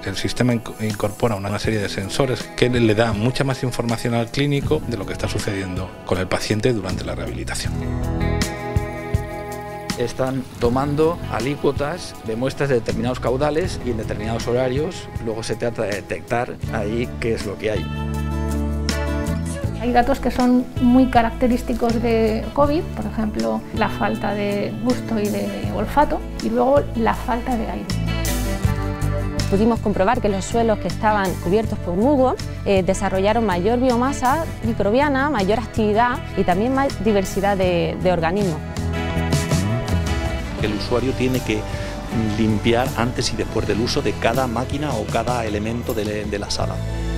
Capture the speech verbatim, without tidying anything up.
porque el sistema incorpora una serie de sensores que le da mucha más información al clínico de lo que está sucediendo con el paciente durante la rehabilitación. Están tomando alícuotas de muestras de determinados caudales y en determinados horarios. Luego se trata de detectar ahí qué es lo que hay. Hay datos que son muy característicos de COVID, por ejemplo, la falta de gusto y de olfato, y luego la falta de aire. Pudimos comprobar que los suelos que estaban cubiertos por musgo eh, desarrollaron mayor biomasa microbiana, mayor actividad y también más diversidad de, de organismos. El usuario tiene que limpiar antes y después del uso de cada máquina o cada elemento de, de la sala.